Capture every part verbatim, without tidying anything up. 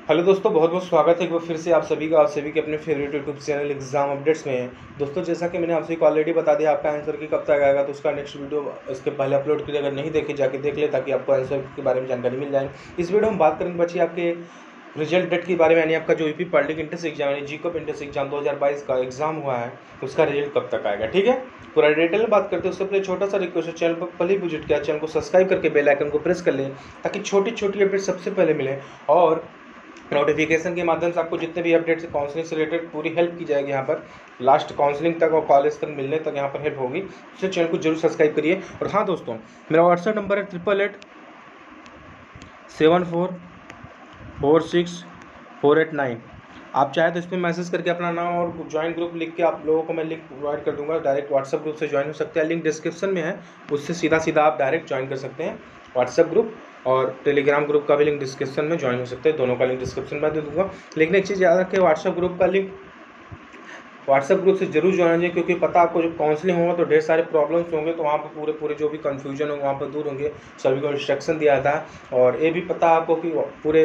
Hello दोस्तों, बहुत बहुत स्वागत है एक बार फिर से आप सभी का आप सभी के अपने favourite YouTube channel exam updates में। दोस्तों, जैसा कि मैंने आपसे को ऑलरेडी बता दिया आपका आंसर की कब तक आएगा, तो उसका नेक्स्ट वीडियो इसके पहले अपलोड किया, अगर नहीं देखे जाके देख ले ताकि आपको आंसर के बारे में जानकारी मिल जाए। इस वीडियो में बात करेंगे बच्चे आपके रिजल्ट डेट के बारे में, यानी आपका जो यूपी पब्लिक इंट्रेंस एग्जाम यानी जी कप इंट्रेंस एग्जाम दो हज़ार बाईस का एग्जाम हुआ है, उसका रिजल्ट कब तक आएगा। ठीक है, पूरा डिटेल में बात करते हैं। उससे पहले छोटा सा रिक्वेस्ट है, चैनल पर पहले विजिट किया, चैनल को सब्सक्राइब करके बेल आइकन को प्रेस कर लें ताकि छोटी छोटी अपडेट सबसे पहले मिले, और नोटिफिकेशन के माध्यम से आपको जितने भी अपडेट्स काउंसलिंग से रिलेटेड पूरी हेल्प की जाएगी। यहाँ पर लास्ट काउंसलिंग तक और कॉलेज तक मिलने तक यहाँ पर हेल्प होगी, इसलिए चैनल को जरूर सब्सक्राइब करिए। और हाँ दोस्तों, मेरा व्हाट्सएप नंबर है triple eight seven four four six four eight nine. आप चाहे तो इस पर मैसेज करके अपना नाम और ज्वाइन ग्रुप लिख के आप लोगों को मैं लिंक प्रोवाइड कर दूंगा। डायरेक्ट व्हाट्सएप ग्रुप से ज्वाइन हो सकते हैं, लिंक डिस्क्रिप्शन में है, उससे सीधा सीधा आप डायरेक्ट ज्वाइन कर सकते हैं। व्हाट्सएप ग्रुप और टेलीग्राम ग्रुप का भी लिंक डिस्क्रिप्शन में ज्वाइन हो सकते हैं, दोनों का लिंक डिस्क्रिप्शन में दे दूंगा। लेकिन एक चीज़ याद रखें, व्हाट्सएप ग्रुप का लिंक व्हाट्सएप ग्रुप से जरूर ज्वाइन कीजिए, क्योंकि पता आपको जब काउंसलिंग होगा तो ढेर सारे प्रॉब्लम्स होंगे, तो वहाँ पर पूरे पूरे जो भी कन्फ्यूजन होंगे वहाँ पर दूर होंगे। सभी को इंस्ट्रक्शन दिया था, और ये भी पता आपको कि पूरे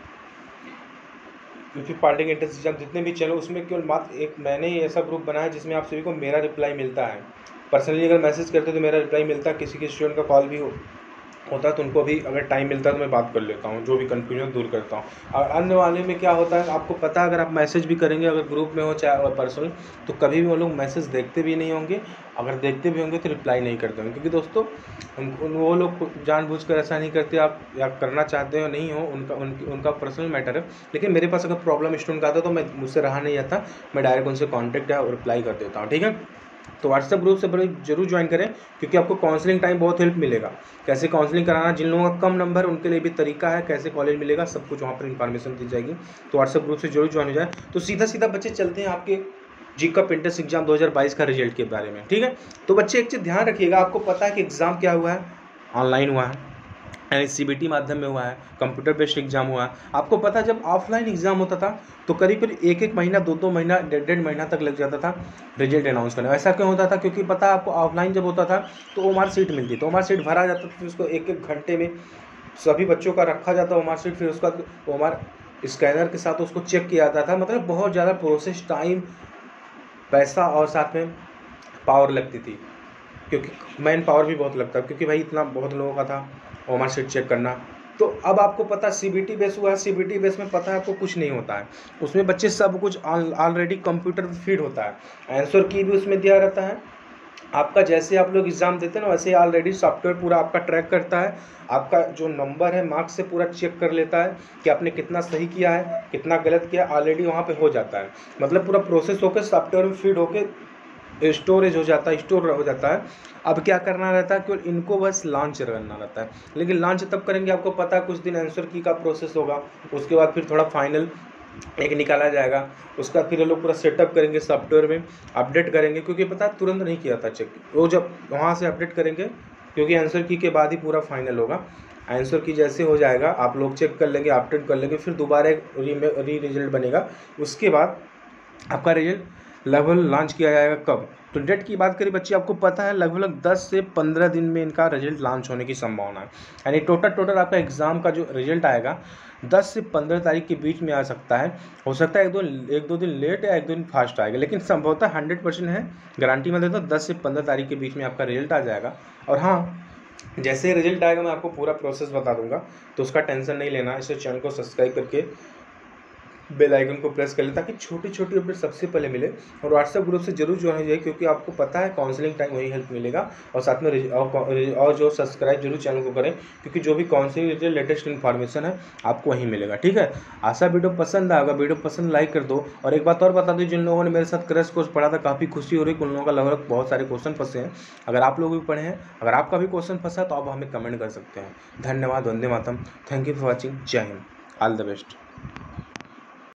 यूपी पार्टी के इंट्रेंस एग्जाम जितने भी चलो उसमें केवल मात्र एक मैंने ही ऐसा ग्रुप बनाया जिसमें आप सभी को मेरा रिप्लाई मिलता है। पर्सनली अगर मैसेज करते तो मेरा रिप्लाई मिलता है, किसी के स्टूडेंट का कॉल भी हो होता है तो उनको भी अगर टाइम मिलता है तो मैं बात कर लेता हूँ, जो भी कन्फ्यूजन दूर करता हूँ। और अन्य वाले में क्या होता है आपको पता है, अगर आप मैसेज भी करेंगे अगर ग्रुप में हो चाहे पर्सनल, तो कभी भी वो लोग मैसेज देखते भी नहीं होंगे, अगर देखते भी होंगे तो रिप्लाई नहीं करते होंगे, क्योंकि दोस्तों उन वो लोग जानबूझकर ऐसा नहीं करते, आप या करना चाहते हो नहीं हो उनका उनकी उनका पर्सनल मैटर है। लेकिन मेरे पास अगर प्रॉब्लम स्टूडेंट का आता तो मैं मुझसे रहा नहीं जाता, मैं डायरेक्ट उनसे कॉन्टैक्ट या रिप्लाई कर देता हूँ। ठीक है, तो व्हाट्सएप ग्रुप से बड़े जरूर ज्वाइन करें, क्योंकि आपको काउंसलिंग टाइम बहुत हेल्प मिलेगा। कैसे काउंसलिंग कराना, जिन लोगों का कम नंबर उनके लिए भी तरीका है, कैसे कॉलेज मिलेगा, सब कुछ वहाँ पर इन्फॉर्मेशन दी जाएगी। तो व्हाट्सएप ग्रुप से जरूर ज्वाइन हो जाए। तो सीधा सीधा बच्चे चलते हैं आपके जी कप इंट्रेंस एग्जाम दो हज़ार बाईस का रिजल्ट के बारे में। ठीक है, तो बच्चे एक चीज़ ध्यान रखिएगा, आपको पता है कि एग्ज़ाम क्या हुआ है, ऑनलाइन हुआ है, यानी सीबीटी माध्यम में हुआ है, कंप्यूटर बेस्ड एग्जाम हुआ है। आपको पता है जब ऑफलाइन एग्जाम होता था तो करीब करीब एक एक महीना दो दो महीना डेढ़ डेढ़ महीना तक लग जाता था रिजल्ट अनाउंस करने में। ऐसा क्यों होता था, क्योंकि पता है आपको ऑफलाइन जब होता था तो ओमार सीट मिलती, तो ओमार सीट भरा जाता था, फिर उसको एक एक घंटे में सभी बच्चों का रखा जाता ओमार सीट, फिर उसका ओमार स्कैनर के साथ उसको चेक किया जाता था। मतलब बहुत ज़्यादा प्रोसेस, टाइम, पैसा और साथ में पावर लगती थी, क्योंकि मैन पावर भी बहुत लगता है, क्योंकि भाई इतना बहुत लोगों का था ओमार शीट चेक करना। तो अब आपको पता सीबीटी बेस हुआ है, सीबीटी बेस में पता है आपको कुछ नहीं होता है, उसमें बच्चे सब कुछ ऑलरेडी कंप्यूटर पे फीड होता है, आंसर की भी उसमें दिया रहता है। आपका जैसे आप लोग एग्जाम देते हैं ना, वैसे ऑलरेडी सॉफ्टवेयर पूरा आपका ट्रैक करता है, आपका जो नंबर है मार्क्स से पूरा चेक कर लेता है कि आपने कितना सही किया है कितना गलत किया, ऑलरेडी वहाँ पे हो जाता है। मतलब पूरा प्रोसेस होकर सॉफ्टवेयर में फीड होकर स्टोरेज हो जाता है, स्टोर हो जाता है। अब क्या करना रहता है, केवल इनको बस लॉन्च करना रहता है। लेकिन लॉन्च तब करेंगे आपको पता है कुछ दिन आंसर की का प्रोसेस होगा, उसके बाद फिर थोड़ा फाइनल एक निकाला जाएगा, उसका फिर ये लोग पूरा सेटअप करेंगे, सॉफ्टवेयर में अपडेट करेंगे, क्योंकि पता है तुरंत नहीं किया था चेक, वो जब वहाँ से अपडेट करेंगे, क्योंकि आंसर की के बाद ही पूरा फाइनल होगा। आंसर की जैसे हो जाएगा आप लोग चेक कर लेंगे, अपडेट कर लेंगे, फिर दोबारा एक री रिजल्ट बनेगा। उसके बाद आपका रिजल्ट लगभग लॉन्च किया जाएगा कब, तो डेट की बात करें बच्चे, आपको पता है लगभग दस से पंद्रह दिन में इनका रिजल्ट लॉन्च होने की संभावना है। यानी टोटल टोटल आपका एग्ज़ाम का जो रिजल्ट आएगा दस से पंद्रह तारीख के बीच में आ सकता है। हो सकता है एक दो एक दो दिन लेट या एक दो दिन फास्ट आएगा, लेकिन संभवतः हंड्रेड परसेंट है, गारंटी मैं देता हूँ दस से पंद्रह तारीख के बीच में आपका रिजल्ट आ जाएगा। और हाँ, जैसे रिजल्ट आएगा मैं आपको पूरा प्रोसेस बता दूंगा, तो उसका टेंशन नहीं लेना। इसे चैनल को सब्सक्राइब करके बेल आइकन को प्रेस कर ले ताकि छोटी छोटी अपडेट सबसे पहले मिले। और व्हाट्सएप ग्रुप से जरूर ज्वाइन हो जाए, क्योंकि आपको पता है काउंसलिंग टाइम वही हेल्प मिलेगा। और साथ में और जो सब्सक्राइब जरूर चैनल को करें, क्योंकि जो भी काउंसलिंग रिलेटेड लेटेस्ट इन्फॉर्मेशन है आपको वहीं मिलेगा। ठीक है, आशा वीडियो पसंद आएगा, वीडियो पसंद लाइक कर दो। और एक बात और बता दो, जिन लोगों ने मेरे साथ क्रैश कोर्स पढ़ा था काफ़ी खुशी हो रही है, उन लोगों का लगभग बहुत सारे क्वेश्चन फंसे हैं। अगर आप लोग भी पढ़े हैं, अगर आपका भी क्वेश्चन फंसा तो आप हमें कमेंट कर सकते हैं। धन्यवाद, वंदे मातरम, थैंक यू फॉर वॉचिंग, जय हिंद, ऑल द बेस्ट।